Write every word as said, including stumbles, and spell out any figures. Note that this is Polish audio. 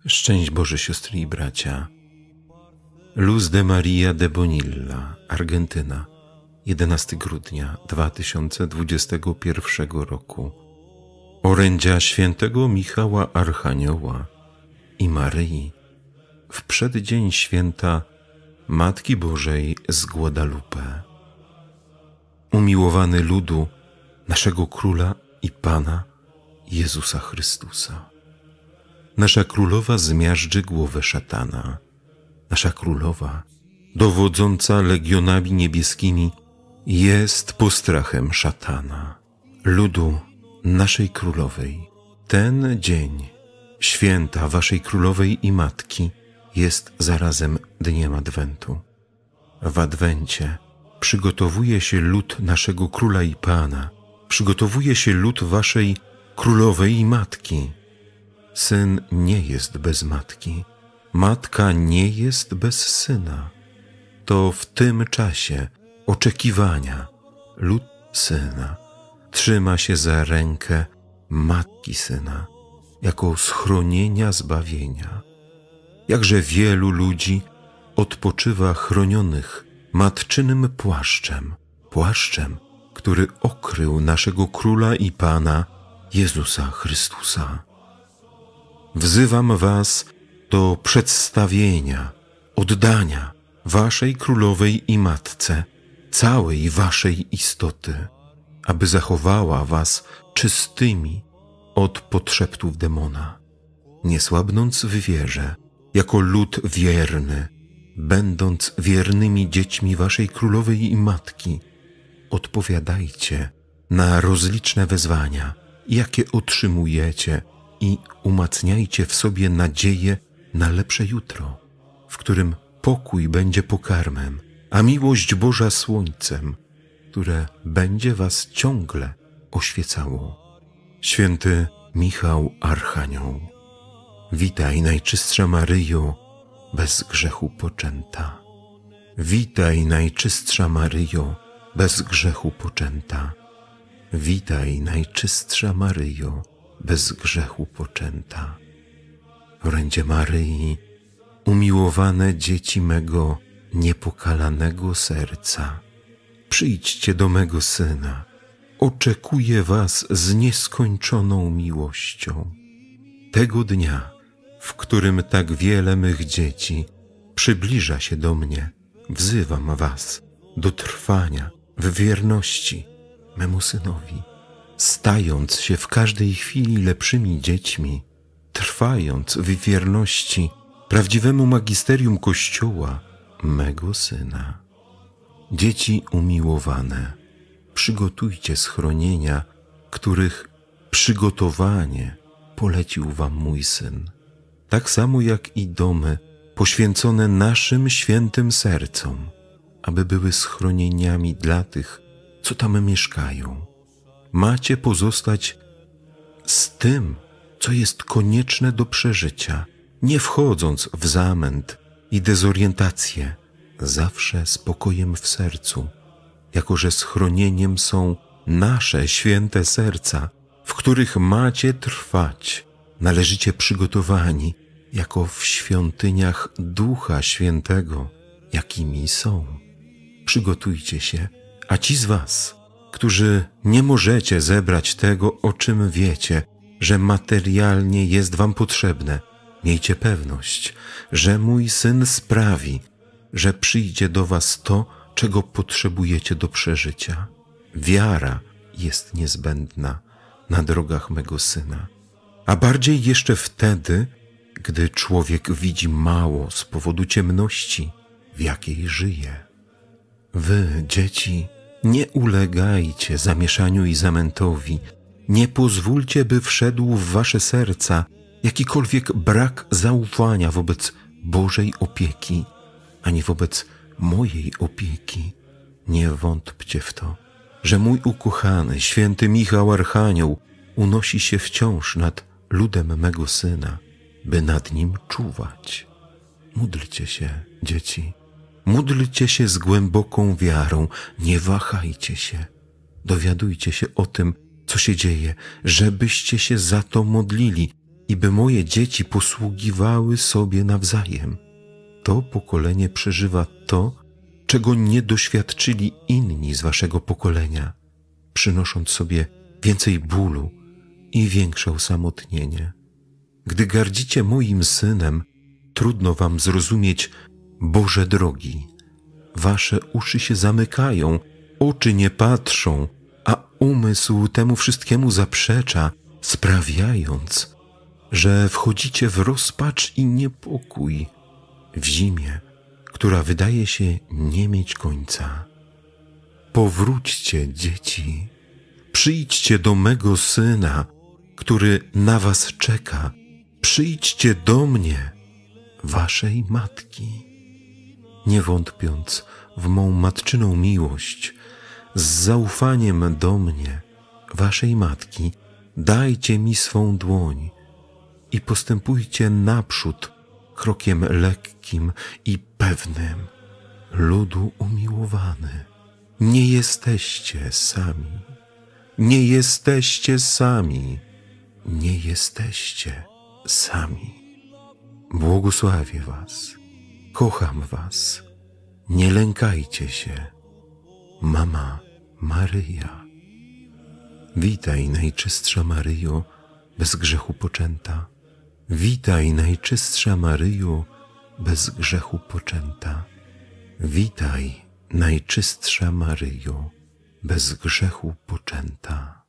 Szczęść Boże, siostry i bracia. Luz de Maria de Bonilla, Argentyna, jedenastego grudnia dwa tysiące dwudziestego pierwszego roku. Orędzia świętego Michała Archanioła i Maryi w przeddzień święta Matki Bożej z Guadalupe. Umiłowany ludu naszego Króla i Pana Jezusa Chrystusa. Nasza Królowa zmiażdży głowę szatana. Nasza Królowa, dowodząca legionami niebieskimi, jest postrachem szatana. Ludu naszej Królowej, ten dzień święta waszej Królowej i Matki jest zarazem dniem Adwentu. W Adwencie przygotowuje się lud naszego Króla i Pana, przygotowuje się lud waszej Królowej i Matki. Syn nie jest bez matki, matka nie jest bez syna. To w tym czasie oczekiwania lud syna trzyma się za rękę matki syna jako schronienia zbawienia. Jakże wielu ludzi odpoczywa chronionych matczynym płaszczem, płaszczem, który okrył naszego Króla i Pana Jezusa Chrystusa. Wzywam was do przedstawienia, oddania waszej Królowej i Matce całej waszej istoty, aby zachowała was czystymi od podszeptów demona, nie słabnąc w wierze, jako lud wierny, będąc wiernymi dziećmi waszej Królowej i Matki. Odpowiadajcie na rozliczne wezwania, jakie otrzymujecie, i umacniajcie w sobie nadzieję na lepsze jutro, w którym pokój będzie pokarmem, a miłość Boża słońcem, które będzie was ciągle oświecało. Święty Michał Archanioł, witaj Najczystsza Maryjo, bez grzechu poczęta. Witaj Najczystsza Maryjo, bez grzechu poczęta. Witaj Najczystsza Maryjo, bez grzechu poczęta. Orędzie Maryi, umiłowane dzieci mego niepokalanego serca, przyjdźcie do mego Syna, oczekuję was z nieskończoną miłością. Tego dnia, w którym tak wiele mych dzieci przybliża się do mnie, wzywam was do trwania w wierności memu Synowi, stając się w każdej chwili lepszymi dziećmi, trwając w wierności prawdziwemu magisterium Kościoła, mego Syna. Dzieci umiłowane, przygotujcie schronienia, których przygotowanie polecił wam mój Syn, tak samo jak i domy poświęcone naszym świętym sercom, aby były schronieniami dla tych, co tam mieszkają. Macie pozostać z tym, co jest konieczne do przeżycia, nie wchodząc w zamęt i dezorientację, zawsze spokojem w sercu, jako że schronieniem są nasze święte serca, w których macie trwać, należycie przygotowani, jako w świątyniach Ducha Świętego, jakimi są. Przygotujcie się, a ci z was, którzy nie możecie zebrać tego, o czym wiecie, że materialnie jest wam potrzebne, miejcie pewność, że mój Syn sprawi, że przyjdzie do was to, czego potrzebujecie do przeżycia. Wiara jest niezbędna na drogach mego Syna, a bardziej jeszcze wtedy, gdy człowiek widzi mało z powodu ciemności, w jakiej żyje. Wy, dzieci, nie ulegajcie zamieszaniu i zamętowi, nie pozwólcie, by wszedł w wasze serca jakikolwiek brak zaufania wobec Bożej opieki, ani wobec mojej opieki. Nie wątpcie w to, że mój ukochany, święty Michał Archanioł unosi się wciąż nad ludem mego Syna, by nad nim czuwać. Módlcie się, dzieci. Módlcie się z głęboką wiarą, nie wahajcie się. Dowiadujcie się o tym, co się dzieje, żebyście się za to modlili, i by moje dzieci posługiwały sobie nawzajem. To pokolenie przeżywa to, czego nie doświadczyli inni z waszego pokolenia, przynosząc sobie więcej bólu i większe osamotnienie. Gdy gardzicie moim synem, trudno wam zrozumieć Boże drogi. Wasze uszy się zamykają, oczy nie patrzą, a umysł temu wszystkiemu zaprzecza, sprawiając, że wchodzicie w rozpacz i niepokój w zimie, która wydaje się nie mieć końca. Powróćcie, dzieci, przyjdźcie do mego syna, który na was czeka. Przyjdźcie do mnie, waszej matki. Nie wątpiąc w mą matczyną miłość, z zaufaniem do mnie, waszej matki, dajcie mi swą dłoń i postępujcie naprzód krokiem lekkim i pewnym. Ludu umiłowany, nie jesteście sami, nie jesteście sami, nie jesteście sami. Błogosławię was, kocham was, nie lękajcie się. Mama Maryja. Witaj, Najczystsza Maryjo, bez grzechu poczęta. Witaj, Najczystsza Maryjo, bez grzechu poczęta. Witaj, Najczystsza Maryjo, bez grzechu poczęta.